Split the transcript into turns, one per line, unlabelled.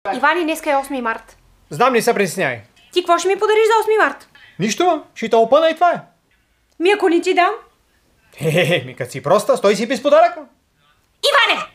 Иване, днеска е 8 март.
Знам, не се притеснявай.
Ти какво ще ми подариш за 8 март?
Нищо, ще те опъна и това е.
Ми ако не ти дам?
Ми като си проста, стой си пис подаръка.
Иване!